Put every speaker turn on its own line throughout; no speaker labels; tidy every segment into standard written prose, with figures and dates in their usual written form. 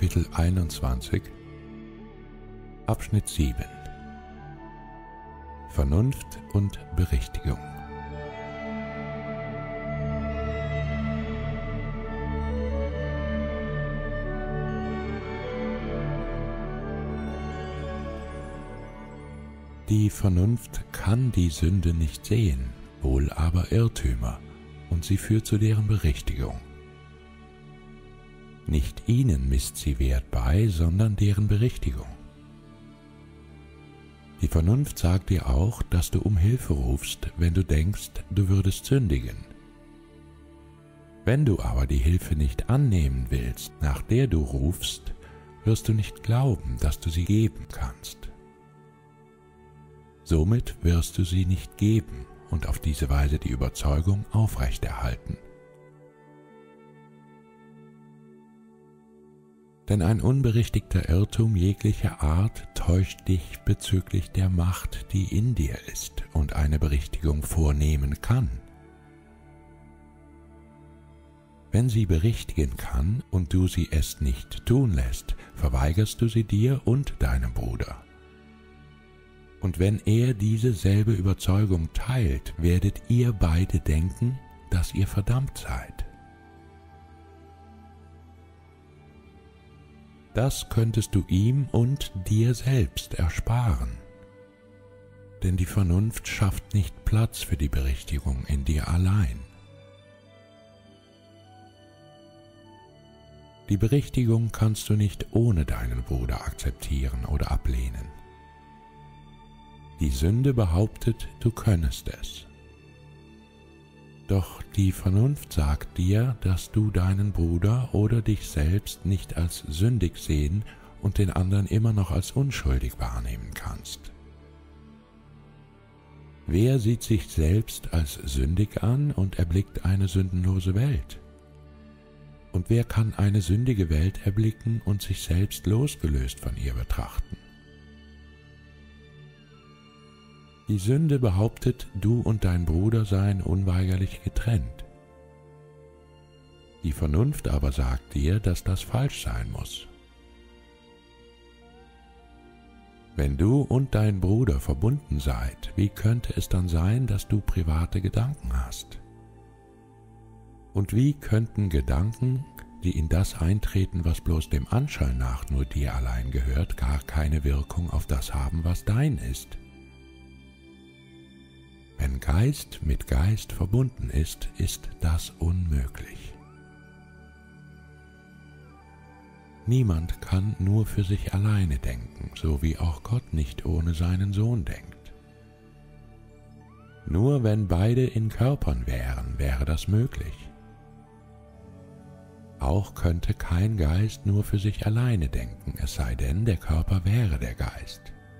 Kapitel 21, Abschnitt 7 Vernunft und Berichtigung. Die Vernunft kann die Sünde nicht sehen, wohl aber Irrtümer, und sie führt zu deren Berichtigung. Nicht ihnen misst sie Wert bei, sondern deren Berichtigung. Die Vernunft sagt dir auch, dass du um Hilfe rufst, wenn du denkst, du würdest sündigen. Wenn du aber die Hilfe nicht annehmen willst, nach der du rufst, wirst du nicht glauben, dass du sie geben kannst. Somit wirst du sie nicht geben und auf diese Weise die Überzeugung aufrechterhalten. Denn ein unberichtigter Irrtum jeglicher Art täuscht dich bezüglich der Macht, die in dir ist und eine Berichtigung vornehmen kann. Wenn sie berichtigen kann und du sie es nicht tun lässt, verweigerst du sie dir und deinem Bruder. Und wenn er diese selbe Überzeugung teilt, werdet ihr beide denken, dass ihr verdammt seid. Das könntest du ihm und dir selbst ersparen. Denn die Vernunft schafft nicht Platz für die Berichtigung in dir allein. Die Berichtigung kannst du nicht ohne deinen Bruder akzeptieren oder ablehnen. Die Sünde behauptet, du könnest es. Doch die Vernunft sagt dir, dass du deinen Bruder oder dich selbst nicht als sündig sehen und den anderen immer noch als unschuldig wahrnehmen kannst. Wer sieht sich selbst als sündig an und erblickt eine sündenlose Welt? Und wer kann eine sündige Welt erblicken und sich selbst losgelöst von ihr betrachten? Die Sünde behauptet, du und dein Bruder seien unweigerlich getrennt. Die Vernunft aber sagt dir, dass das falsch sein muss. Wenn du und dein Bruder verbunden seid, wie könnte es dann sein, dass du private Gedanken hast? Und wie könnten Gedanken, die in das eintreten, was bloß dem Anschein nach nur dir allein gehört, gar keine Wirkung auf das haben, was dein ist? Wenn Geist mit Geist verbunden ist, ist das unmöglich. Niemand kann nur für sich alleine denken, so wie auch Gott nicht ohne seinen Sohn denkt. Nur wenn beide in Körpern wären, wäre das möglich. Auch könnte kein Geist nur für sich alleine denken, es sei denn, der Körper wäre der Geist.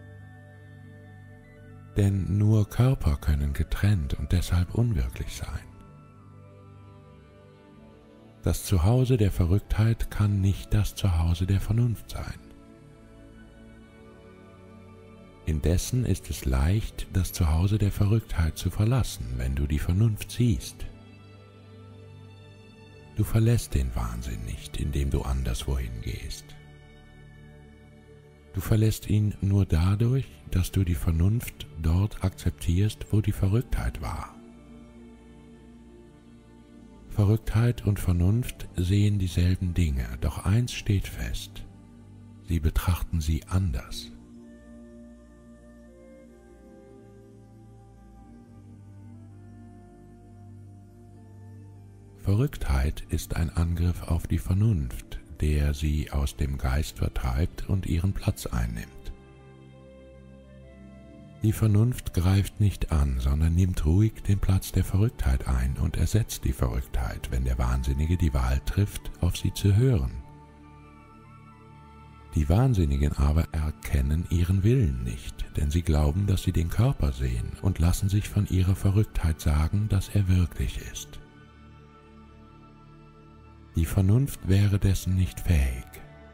Denn nur Körper können getrennt und deshalb unwirklich sein. Das Zuhause der Verrücktheit kann nicht das Zuhause der Vernunft sein. Indessen ist es leicht, das Zuhause der Verrücktheit zu verlassen, wenn du die Vernunft siehst. Du verlässt den Wahnsinn nicht, indem du anderswohin gehst. Du verlässt ihn nur dadurch, dass du die Vernunft dort akzeptierst, wo die Verrücktheit war. Verrücktheit und Vernunft sehen dieselben Dinge, doch eins steht fest: sie betrachten sie anders. Verrücktheit ist ein Angriff auf die Vernunft, der sie aus dem Geist vertreibt und ihren Platz einnimmt. Die Vernunft greift nicht an, sondern nimmt ruhig den Platz der Verrücktheit ein und ersetzt die Verrücktheit, wenn der Wahnsinnige die Wahl trifft, auf sie zu hören. Die Wahnsinnigen aber erkennen ihren Willen nicht, denn sie glauben, dass sie den Körper sehen und lassen sich von ihrer Verrücktheit sagen, dass er wirklich ist. Die Vernunft wäre dessen nicht fähig.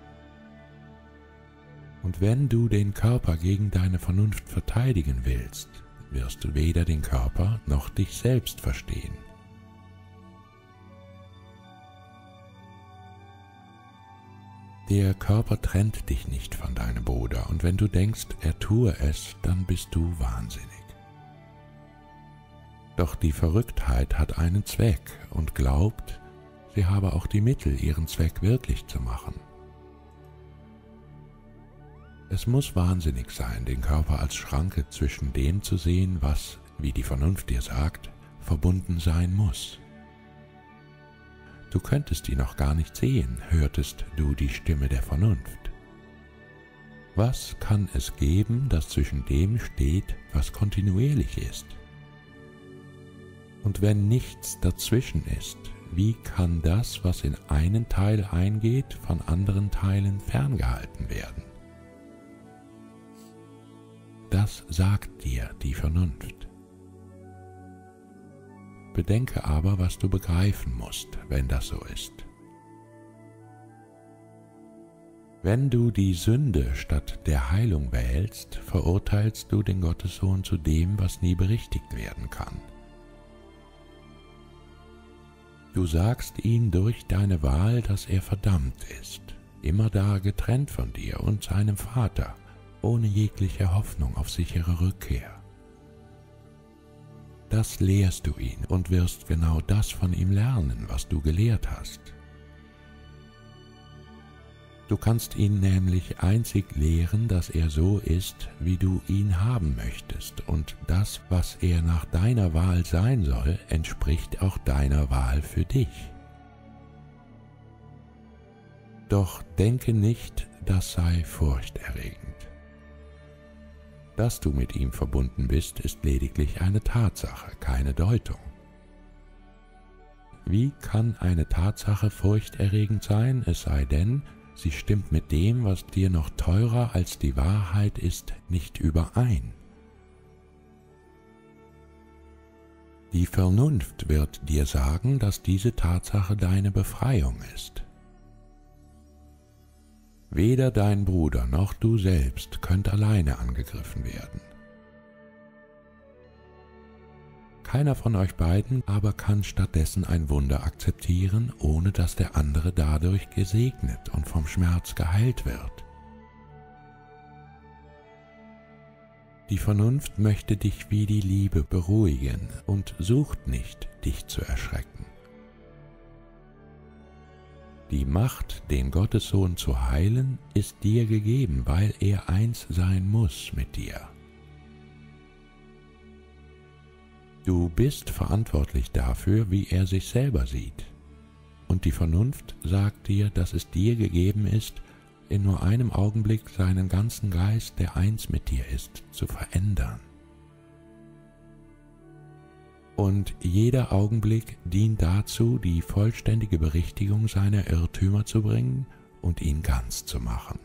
Und wenn du den Körper gegen deine Vernunft verteidigen willst, wirst du weder den Körper noch dich selbst verstehen. Der Körper trennt dich nicht von deinem Bruder, und wenn du denkst, er tue es, dann bist du wahnsinnig. Doch die Verrücktheit hat einen Zweck und glaubt, sie habe auch die Mittel, ihren Zweck wirklich zu machen. Es muss wahnsinnig sein, den Körper als Schranke zwischen dem zu sehen, was, wie die Vernunft dir sagt, verbunden sein muss. Du könntest ihn noch gar nicht sehen, hörtest du die Stimme der Vernunft. Was kann es geben, das zwischen dem steht, was kontinuierlich ist? Und wenn nichts dazwischen ist, wie kann das, was in einen Teil eingeht, von anderen Teilen ferngehalten werden? Das sagt dir die Vernunft. Bedenke aber, was du begreifen musst, wenn das so ist. Wenn du die Sünde statt der Heilung wählst, verurteilst du den Gottessohn zu dem, was nie berichtigt werden kann. Du sagst ihm durch deine Wahl, dass er verdammt ist, immerdar getrennt von dir und seinem Vater, ohne jegliche Hoffnung auf sichere Rückkehr. Das lehrst du ihn und wirst genau das von ihm lernen, was du gelehrt hast. Du kannst ihn nämlich einzig lehren, dass er so ist, wie du ihn haben möchtest, und das, was er nach deiner Wahl sein soll, entspricht auch deiner Wahl für dich. Doch denke nicht, das sei furchterregend. Dass du mit ihm verbunden bist, ist lediglich eine Tatsache, keine Deutung. Wie kann eine Tatsache furchterregend sein, es sei denn, sie stimmt mit dem, was dir noch teurer als die Wahrheit ist, nicht überein? Die Vernunft wird dir sagen, dass diese Tatsache deine Befreiung ist. Weder dein Bruder noch du selbst könnt alleine angegriffen werden. Keiner von euch beiden aber kann stattdessen ein Wunder akzeptieren, ohne dass der andere dadurch gesegnet und vom Schmerz geheilt wird. Die Vernunft möchte dich wie die Liebe beruhigen und sucht nicht, dich zu erschrecken. Die Macht, den Gottessohn zu heilen, ist dir gegeben, weil er eins sein muss mit dir. Du bist verantwortlich dafür, wie er sich selber sieht. Und die Vernunft sagt dir, dass es dir gegeben ist, in nur einem Augenblick seinen ganzen Geist, der eins mit dir ist, zu verändern. Und jeder Augenblick dient dazu, die vollständige Berichtigung seiner Irrtümer zu bringen und ihn ganz zu machen.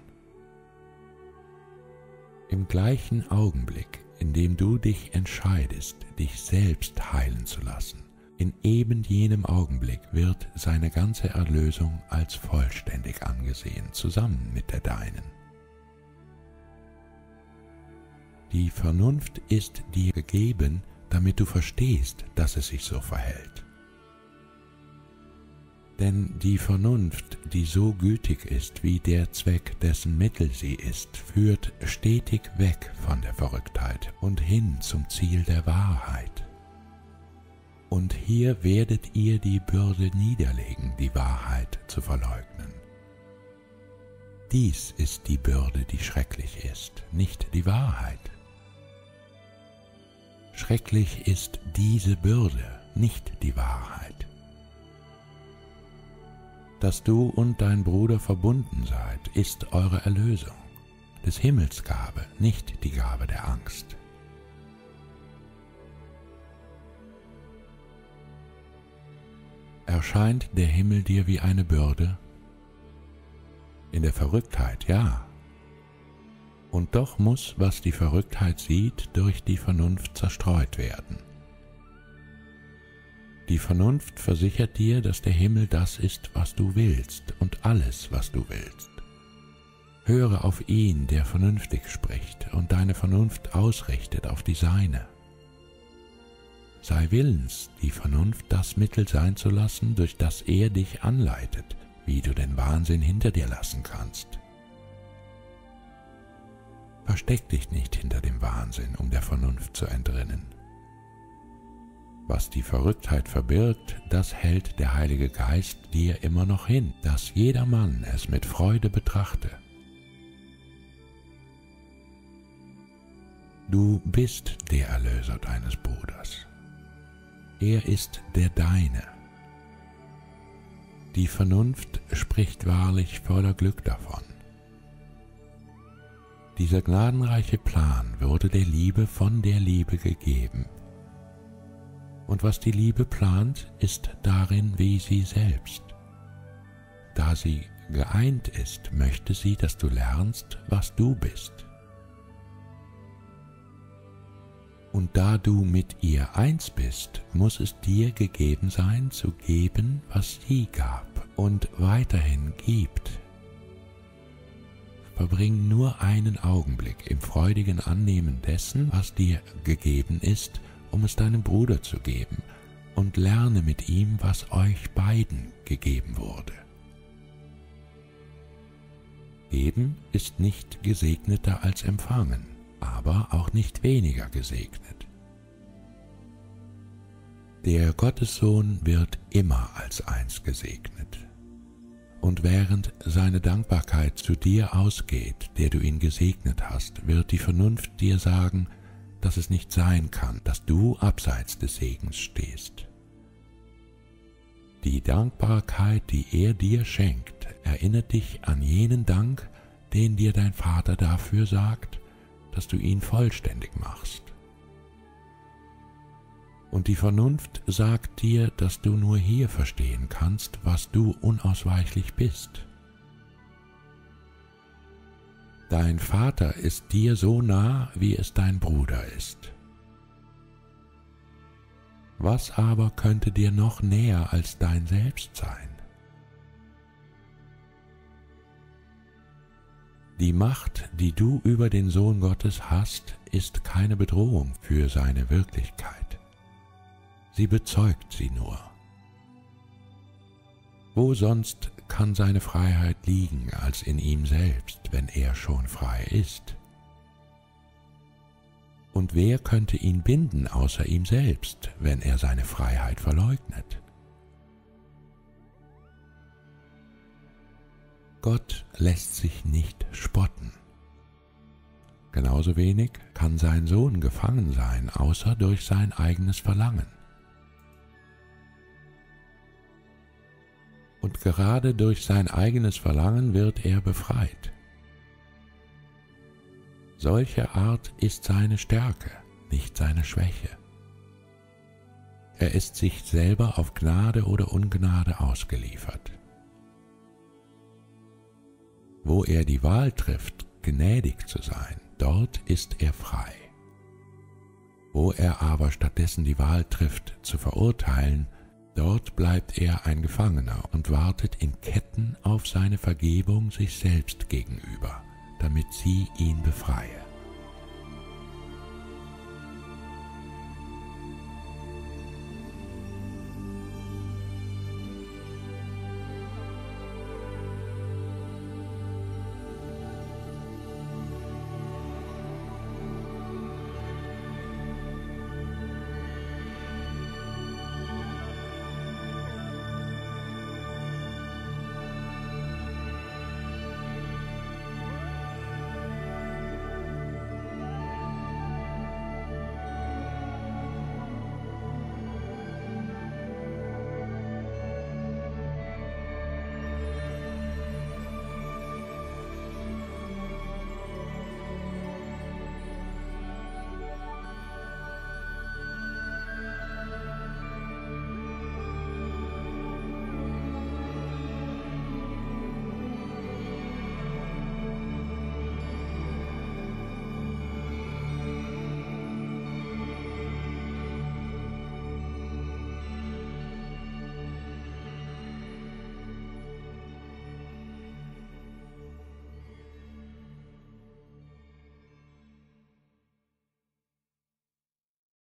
Im gleichen Augenblick, in dem du dich entscheidest, dich selbst heilen zu lassen, in eben jenem Augenblick wird seine ganze Erlösung als vollständig angesehen, zusammen mit der deinen. Die Vernunft ist dir gegeben, damit du verstehst, dass es sich so verhält. Denn die Vernunft, die so gütig ist wie der Zweck, dessen Mittel sie ist, führt stetig weg von der Verrücktheit und hin zum Ziel der Wahrheit. Und hier werdet ihr die Bürde niederlegen, die Wahrheit zu verleugnen. Dies ist die Bürde, die schrecklich ist, nicht die Wahrheit. Schrecklich ist diese Bürde, nicht die Wahrheit. Dass du und dein Bruder verbunden seid, ist eure Erlösung, des Himmels Gabe, nicht die Gabe der Angst. Erscheint der Himmel dir wie eine Bürde? In der Verrücktheit, ja. Und doch muss, was die Verrücktheit sieht, durch die Vernunft zerstreut werden. Die Vernunft versichert dir, dass der Himmel das ist, was du willst, und alles, was du willst. Höre auf ihn, der vernünftig spricht und deine Vernunft ausrichtet auf die seine. Sei willens, die Vernunft das Mittel sein zu lassen, durch das er dich anleitet, wie du den Wahnsinn hinter dir lassen kannst. Versteck dich nicht hinter dem Wahnsinn, um der Vernunft zu entrinnen. Was die Verrücktheit verbirgt, das hält der Heilige Geist dir immer noch hin, dass jedermann es mit Freude betrachte. Du bist der Erlöser deines Bruders. Er ist der Deine. Die Vernunft spricht wahrlich voller Glück davon. Dieser gnadenreiche Plan wurde der Liebe von der Liebe gegeben. Und was die Liebe plant, ist darin wie sie selbst. Da sie geeint ist, möchte sie, dass du lernst, was du bist. Und da du mit ihr eins bist, muss es dir gegeben sein, zu geben, was sie gab und weiterhin gibt. Verbring nur einen Augenblick im freudigen Annehmen dessen, was dir gegeben ist, um es deinem Bruder zu geben, und lerne mit ihm, was euch beiden gegeben wurde. Geben ist nicht gesegneter als empfangen, aber auch nicht weniger gesegnet. Der Gottessohn wird immer als eins gesegnet. Und während seine Dankbarkeit zu dir ausgeht, der du ihn gesegnet hast, wird die Vernunft dir sagen, dass es nicht sein kann, dass du abseits des Segens stehst. Die Dankbarkeit, die er dir schenkt, erinnert dich an jenen Dank, den dir dein Vater dafür sagt, dass du ihn vollständig machst. Und die Vernunft sagt dir, dass du nur hier verstehen kannst, was du unausweichlich bist. Dein Vater ist dir so nah, wie es dein Bruder ist. Was aber könnte dir noch näher als dein Selbst sein? Die Macht, die du über den Sohn Gottes hast, ist keine Bedrohung für seine Wirklichkeit. Sie bezeugt sie nur. Wo sonst kann seine Freiheit liegen als in ihm selbst, wenn er schon frei ist? Und wer könnte ihn binden außer ihm selbst, wenn er seine Freiheit verleugnet? Gott lässt sich nicht spotten. Genauso wenig kann sein Sohn gefangen sein, außer durch sein eigenes Verlangen. Und gerade durch sein eigenes Verlangen wird er befreit. Solche Art ist seine Stärke, nicht seine Schwäche. Er ist sich selber auf Gnade oder Ungnade ausgeliefert. Wo er die Wahl trifft, gnädig zu sein, dort ist er frei. Wo er aber stattdessen die Wahl trifft, zu verurteilen, dort bleibt er ein Gefangener und wartet in Ketten auf seine Vergebung sich selbst gegenüber, damit sie ihn befreie.